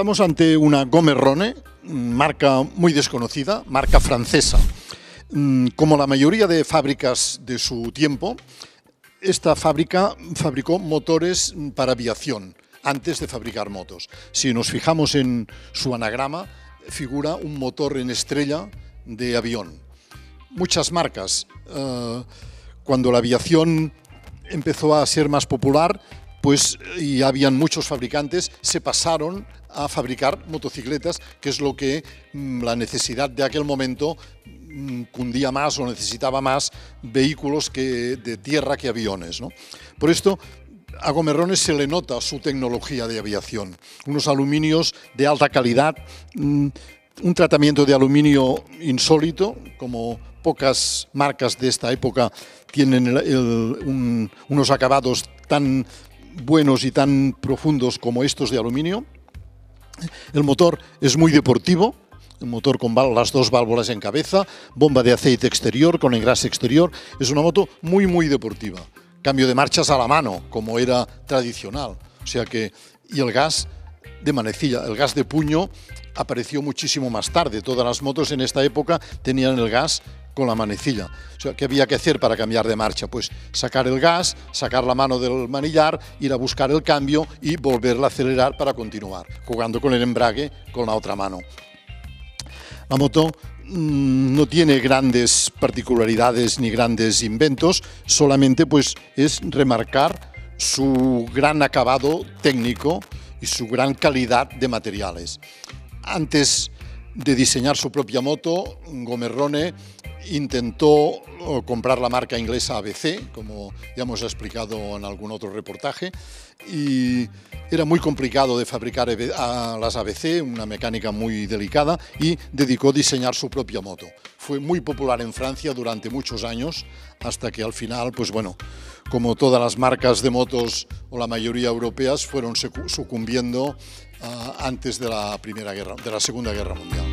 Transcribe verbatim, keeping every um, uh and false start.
Estamos ante una Gomerrone, marca muy desconocida, marca francesa. Como la mayoría de fábricas de su tiempo, esta fábrica fabricó motores para aviación antes de fabricar motos. Si nos fijamos en su anagrama, figura un motor en estrella de avión. Muchas marcas, eh, cuando la aviación empezó a ser más popular, pues y habían muchos fabricantes, se pasaron a fabricar motocicletas, que es lo que mmm, la necesidad de aquel momento mmm, cundía más o necesitaba más vehículos que, de tierra que aviones, ¿no? Por esto, a Gomerrone se le nota su tecnología de aviación, unos aluminios de alta calidad, mmm, un tratamiento de aluminio insólito, como pocas marcas de esta época tienen el, el, un, unos acabados tan buenos y tan profundos como estos de aluminio. El motor es muy deportivo, el motor con las dos válvulas en cabeza, bomba de aceite exterior con engrase exterior. Es una moto muy muy deportiva. Cambio de marchas a la mano, como era tradicional. O sea que, y el gas de manecilla, el gas de puño apareció muchísimo más tarde. Todas las motos en esta época tenían el gas con la manecilla. O sea, ¿qué había que hacer para cambiar de marcha? Pues sacar el gas, sacar la mano del manillar, ir a buscar el cambio y volverla a acelerar para continuar, jugando con el embrague con la otra mano. La moto mmm, no tiene grandes particularidades ni grandes inventos, solamente pues es remarcar su gran acabado técnico y su gran calidad de materiales. Antes de diseñar su propia moto, Gomerrone intentó comprar la marca inglesa A B C, como ya hemos explicado en algún otro reportaje, y era muy complicado de fabricar a las A B C, una mecánica muy delicada, y dedicó a diseñar su propia moto. Fue muy popular en Francia durante muchos años, hasta que al final, pues bueno, como todas las marcas de motos o la mayoría europeas, fueron sucumbiendo uh, antes de la Primera Guerra, de la Segunda Guerra Mundial.